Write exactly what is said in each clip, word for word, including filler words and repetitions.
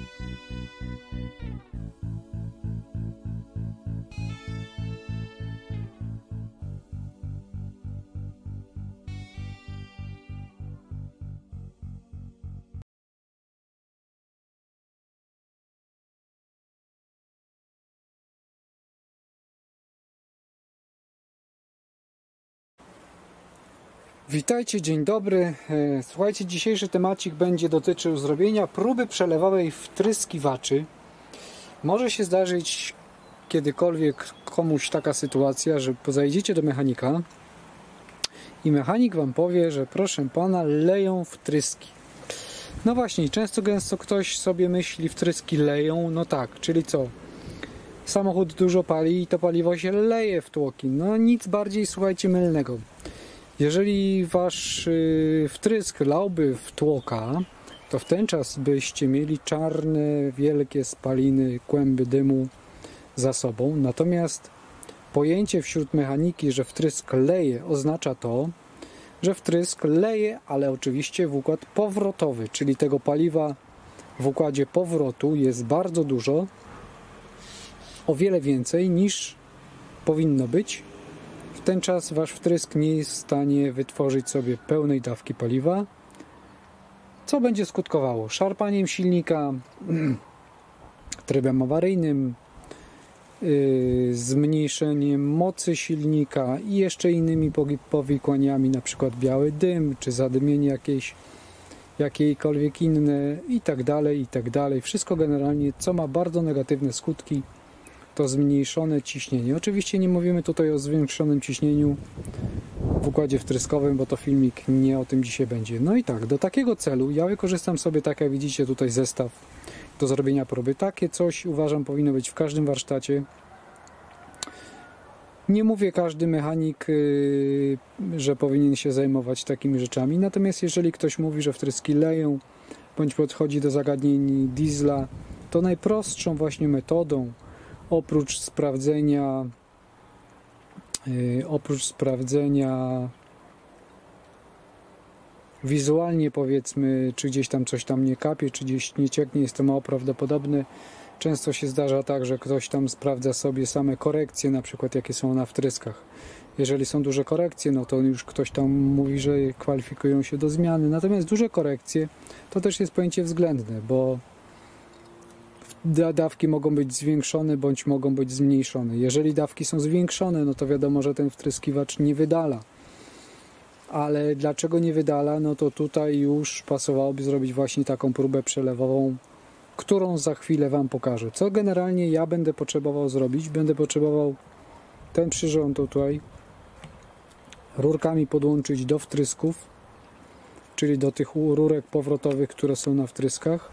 Witajcie, dzień dobry. Słuchajcie, dzisiejszy temacik będzie dotyczył zrobienia próby przelewowej wtryskiwaczy. Może się zdarzyć kiedykolwiek komuś taka sytuacja, że zajdziecie do mechanika i mechanik wam powie, że proszę pana, leją wtryski. No właśnie, często gęsto ktoś sobie myśli, wtryski leją, no tak, czyli co? Samochód dużo pali i to paliwo się leje w tłoki. No nic bardziej, słuchajcie, mylnego. Jeżeli wasz y, wtrysk lałby w tłoka, to w ten czas byście mieli czarne, wielkie spaliny, kłęby dymu za sobą. Natomiast pojęcie wśród mechaniki, że wtrysk leje, oznacza to, że wtrysk leje, ale oczywiście w układ powrotowy, czyli tego paliwa w układzie powrotu jest bardzo dużo, o wiele więcej niż powinno być. W ten czas wasz wtrysk nie jest w stanie wytworzyć sobie pełnej dawki paliwa, co będzie skutkowało szarpaniem silnika, trybem awaryjnym, yy, zmniejszeniem mocy silnika i jeszcze innymi powikłaniami, na przykład biały dym, czy zadymienie jakieś, jakiejkolwiek inne i tak dalej, i tak dalej. Wszystko generalnie, co ma bardzo negatywne skutki, to zmniejszone ciśnienie. Oczywiście nie mówimy tutaj o zwiększonym ciśnieniu w układzie wtryskowym, bo to filmik nie o tym dzisiaj będzie. No i tak, do takiego celu ja wykorzystam sobie, tak jak widzicie tutaj, zestaw do zrobienia próby. Takie coś uważam powinno być w każdym warsztacie. Nie mówię każdy mechanik, yy, że powinien się zajmować takimi rzeczami, natomiast jeżeli ktoś mówi, że wtryski leją, bądź podchodzi do zagadnień diesla, to najprostszą właśnie metodą, oprócz sprawdzenia yy, oprócz sprawdzenia wizualnie, powiedzmy, czy gdzieś tam coś tam nie kapie, czy gdzieś nie cieknie, jest to mało prawdopodobne. Często się zdarza tak, że ktoś tam sprawdza sobie same korekcje, na przykład jakie są na wtryskach. Jeżeli są duże korekcje, no to już ktoś tam mówi, że kwalifikują się do zmiany. Natomiast duże korekcje to też jest pojęcie względne, bo dawki mogą być zwiększone bądź mogą być zmniejszone. Jeżeli dawki są zwiększone, no to wiadomo, że ten wtryskiwacz nie wydala. Ale dlaczego nie wydala? No to tutaj już pasowałoby zrobić właśnie taką próbę przelewową, którą za chwilę wam pokażę. Co generalnie ja będę potrzebował zrobić? Będę potrzebował ten przyrząd tutaj rurkami podłączyć do wtrysków, czyli do tych rurek powrotowych, które są na wtryskach.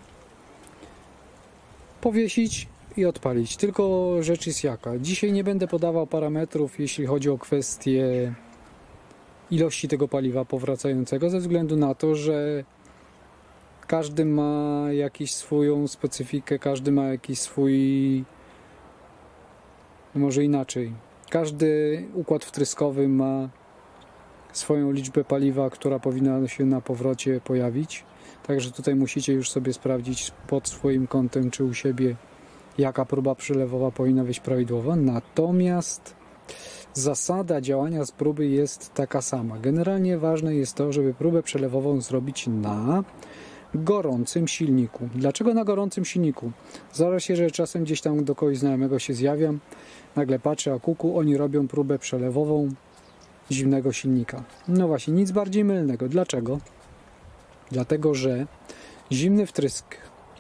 Powiesić i odpalić. Tylko rzecz jest jaka. Dzisiaj nie będę podawał parametrów, jeśli chodzi o kwestię ilości tego paliwa powracającego, ze względu na to, że każdy ma jakąś swoją specyfikę, każdy ma jakiś swój, może inaczej, każdy układ wtryskowy ma swoją liczbę paliwa, która powinna się na powrocie pojawić. Także tutaj musicie już sobie sprawdzić pod swoim kątem, czy u siebie, jaka próba przelewowa powinna być prawidłowa. Natomiast zasada działania z próby jest taka sama. Generalnie ważne jest to, żeby próbę przelewową zrobić na gorącym silniku. Dlaczego na gorącym silniku? Zdarza się, że czasem gdzieś tam do kogoś znajomego się zjawiam, nagle patrzę, a kuku, oni robią próbę przelewową zimnego silnika. No właśnie, nic bardziej mylnego. Dlaczego? Dlatego, że zimny wtrysk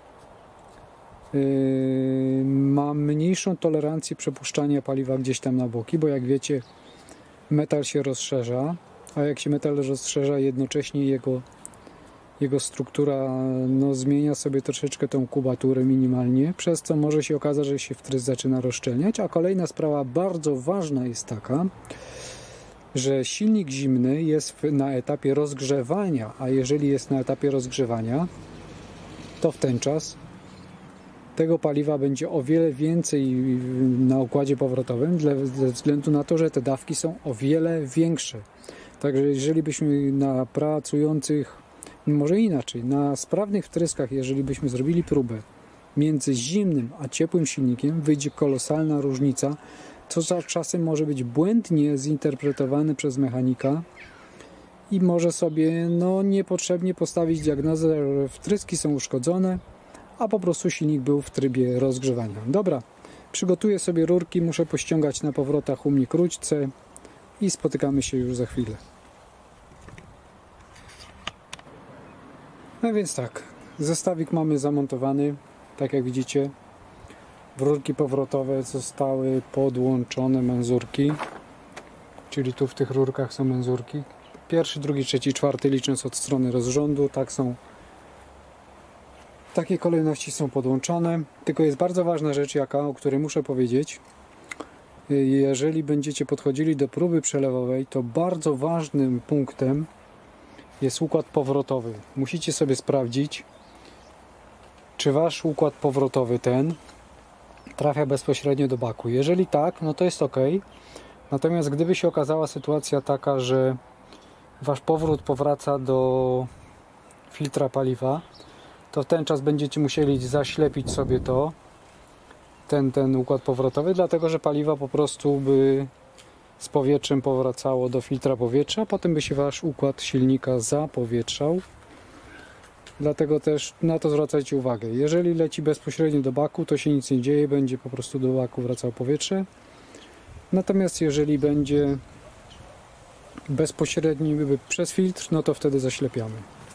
yy, ma mniejszą tolerancję przepuszczania paliwa gdzieś tam na boki, bo jak wiecie, metal się rozszerza, a jak się metal rozszerza, jednocześnie jego, jego struktura no, zmienia sobie troszeczkę tą kubaturę minimalnie, przez co może się okazać, że się wtrysk zaczyna rozszczelniać. A kolejna sprawa bardzo ważna jest taka, że silnik zimny jest na etapie rozgrzewania, a jeżeli jest na etapie rozgrzewania, to w ten czas tego paliwa będzie o wiele więcej na układzie powrotowym, ze względu na to, że te dawki są o wiele większe. Także jeżeli byśmy na pracujących, może inaczej, na sprawnych wtryskach, jeżeli byśmy zrobili próbę między zimnym a ciepłym silnikiem wyjdzie kolosalna różnica, co czasem może być błędnie zinterpretowane przez mechanika i może sobie no, niepotrzebnie postawić diagnozę, że wtryski są uszkodzone, a po prostu silnik był w trybie rozgrzewania. Dobra, przygotuję sobie rurki, muszę pościągać na powrotach u mnie króćce i spotykamy się już za chwilę. No więc tak, zestawik mamy zamontowany, tak jak widzicie. W rurki powrotowe zostały podłączone menzurki, czyli tu w tych rurkach są menzurki. Pierwszy, drugi, trzeci, czwarty, licząc od strony rozrządu, tak są. Takie kolejności są podłączone. Tylko jest bardzo ważna rzecz, jaka, o której muszę powiedzieć. Jeżeli będziecie podchodzili do próby przelewowej, to bardzo ważnym punktem jest układ powrotowy. Musicie sobie sprawdzić, czy wasz układ powrotowy ten trafia bezpośrednio do baku. Jeżeli tak, no to jest ok. Natomiast gdyby się okazała sytuacja taka, że wasz powrót powraca do filtra paliwa, to w ten czas będziecie musieli zaślepić sobie to, ten, ten układ powrotowy, dlatego że paliwa po prostu by z powietrzem powracało do filtra powietrza, a potem by się wasz układ silnika zapowietrzał. Dlatego też na to zwracajcie uwagę. Jeżeli leci bezpośrednio do baku, to się nic nie dzieje, będzie po prostu do baku wracało powietrze. Natomiast jeżeli będzie bezpośredni przez filtr, no to wtedy zaślepiamy.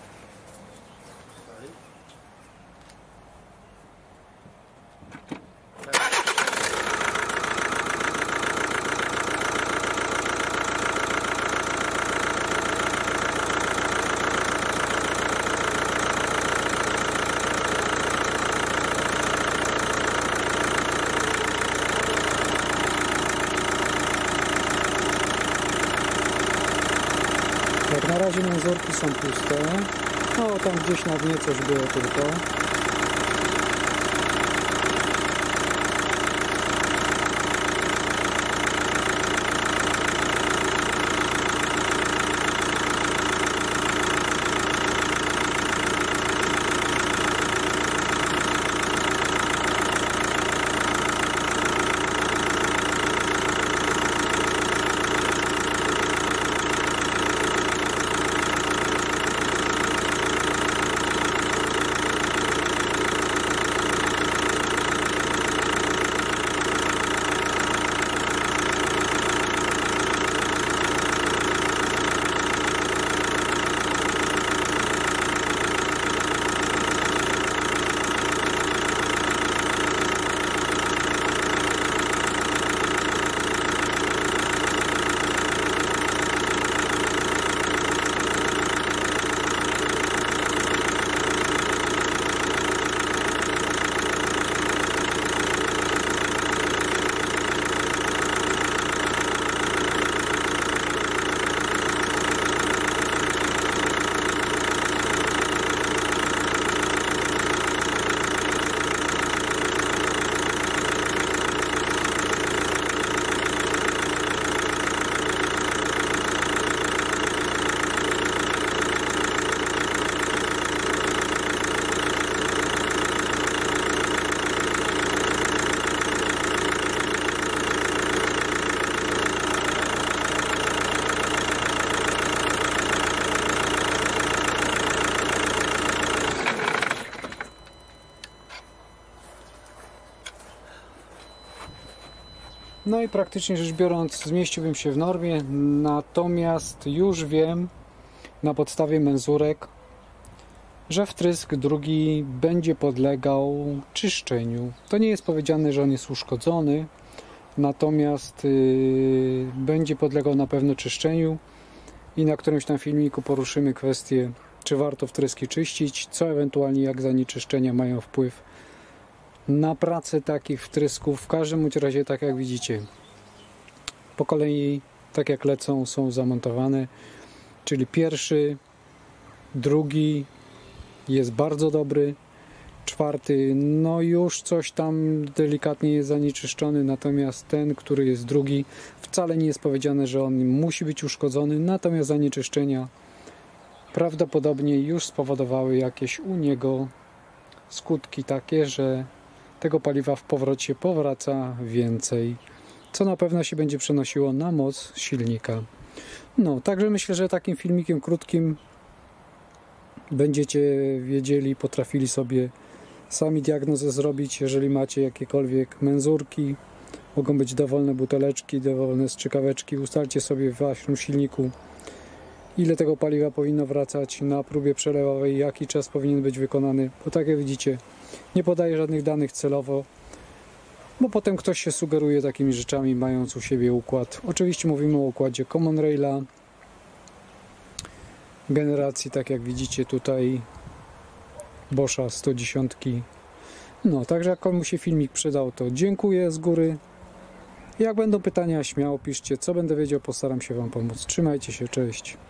Jak na razie menzurki są puste. No tam gdzieś na dnie coś było tylko. No i praktycznie rzecz biorąc zmieściłbym się w normie, natomiast już wiem na podstawie menzurek, że wtrysk drugi będzie podlegał czyszczeniu. To nie jest powiedziane, że on jest uszkodzony, natomiast yy, będzie podlegał na pewno czyszczeniu i na którymś tam filmiku poruszymy kwestię, czy warto wtryski czyścić, co ewentualnie jak zanieczyszczenia mają wpływ na pracę takich wtrysków. W każdym bądź razie, tak jak widzicie, po kolei, tak jak lecą, są zamontowane, czyli pierwszy, drugi jest bardzo dobry, czwarty, no już coś tam delikatnie jest zanieczyszczony, natomiast ten, który jest drugi, wcale nie jest powiedziane, że on musi być uszkodzony, natomiast zanieczyszczenia prawdopodobnie już spowodowały jakieś u niego skutki takie, że tego paliwa w powrocie powraca więcej, co na pewno się będzie przenosiło na moc silnika. No, także myślę, że takim filmikiem krótkim będziecie wiedzieli, potrafili sobie sami diagnozę zrobić, jeżeli macie jakiekolwiek menzurki. Mogą być dowolne buteleczki, dowolne strzykaweczki. Ustalcie sobie w waszym silniku, ile tego paliwa powinno wracać na próbie przelewowej, jaki czas powinien być wykonany. Bo tak jak widzicie, nie podaję żadnych danych celowo, bo potem ktoś się sugeruje takimi rzeczami, mając u siebie układ. Oczywiście mówimy o układzie Common Raila, generacji, tak jak widzicie tutaj, Boscha sto dziesięć. No, także jak komuś się filmik przydał, to dziękuję z góry. Jak będą pytania, śmiało piszcie, co będę wiedział, postaram się wam pomóc. Trzymajcie się, cześć.